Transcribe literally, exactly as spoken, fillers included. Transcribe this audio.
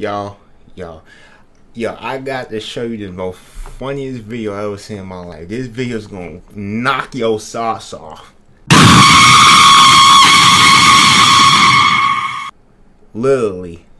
Y'all, y'all, yo, I got to show you the most funniest video I ever seen in my life. This video is gonna knock your socks off. Literally.